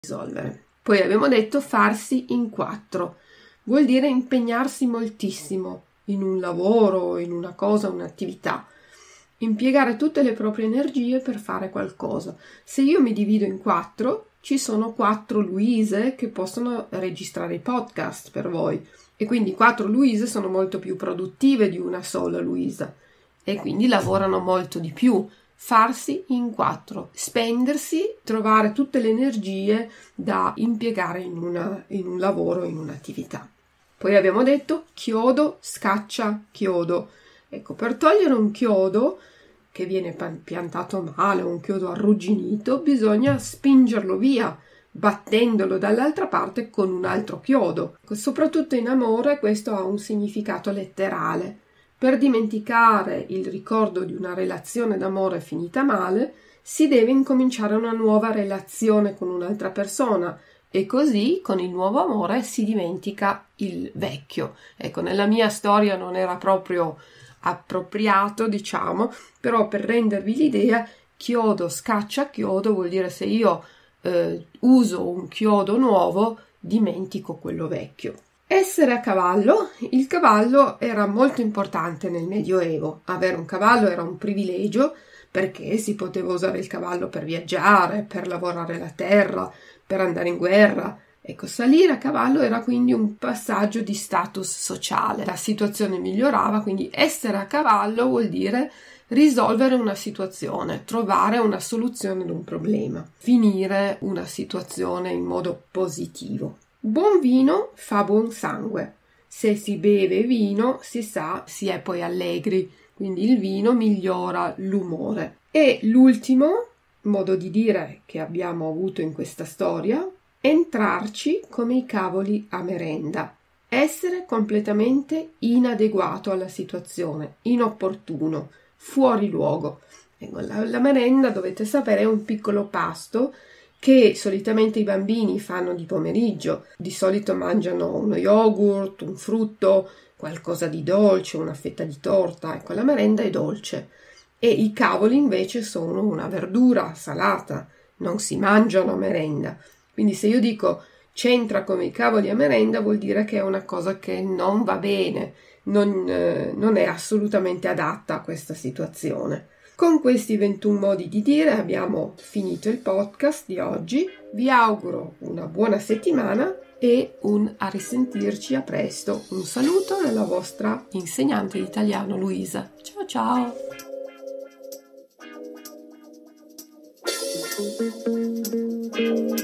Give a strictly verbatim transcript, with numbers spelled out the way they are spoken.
risolvere. Poi abbiamo detto farsi in quattro, vuol dire impegnarsi moltissimo in un lavoro, in una cosa, un'attività, impiegare tutte le proprie energie per fare qualcosa. Se io mi divido in quattro, ci sono quattro Luise che possono registrare i podcast per voi e quindi quattro Luise sono molto più produttive di una sola Luisa e quindi lavorano molto di più. Farsi in quattro, spendersi, trovare tutte le energie da impiegare in, una, in un lavoro, in un'attività. Poi abbiamo detto chiodo, scaccia, chiodo. Ecco, per togliere un chiodo che viene piantato male, un chiodo arrugginito, bisogna spingerlo via, battendolo dall'altra parte con un altro chiodo. Soprattutto in amore questo ha un significato letterale. Per dimenticare il ricordo di una relazione d'amore finita male, si deve incominciare una nuova relazione con un'altra persona e così con il nuovo amore si dimentica il vecchio. Ecco, nella mia storia non era proprio appropriato, diciamo, però per rendervi l'idea, chiodo scaccia chiodo vuol dire se io eh, uso un chiodo nuovo, dimentico quello vecchio. Essere a cavallo. Il cavallo era molto importante nel Medioevo. Avere un cavallo era un privilegio perché si poteva usare il cavallo per viaggiare, per lavorare la terra, per andare in guerra. Ecco, salire a cavallo era quindi un passaggio di status sociale. La situazione migliorava, quindi essere a cavallo vuol dire risolvere una situazione, trovare una soluzione ad un problema, finire una situazione in modo positivo. Buon vino fa buon sangue. Se si beve vino, si sa, si è poi allegri, quindi il vino migliora l'umore. E l'ultimo modo di dire che abbiamo avuto in questa storia, entrarci come i cavoli a merenda. Essere completamente inadeguato alla situazione, inopportuno, fuori luogo. La, la merenda, dovete sapere, è un piccolo pasto che solitamente i bambini fanno di pomeriggio. Di solito mangiano uno yogurt, un frutto, qualcosa di dolce, una fetta di torta. Ecco, la merenda è dolce. E i cavoli invece sono una verdura salata, non si mangiano a merenda. Quindi se io dico c'entra come i cavoli a merenda vuol dire che è una cosa che non va bene, non, eh, non è assolutamente adatta a questa situazione. Con questi ventuno modi di dire abbiamo finito il podcast di oggi. Vi auguro una buona settimana e un a risentirci a presto. Un saluto dalla vostra insegnante di italiano Luisa. Ciao ciao! Thank you.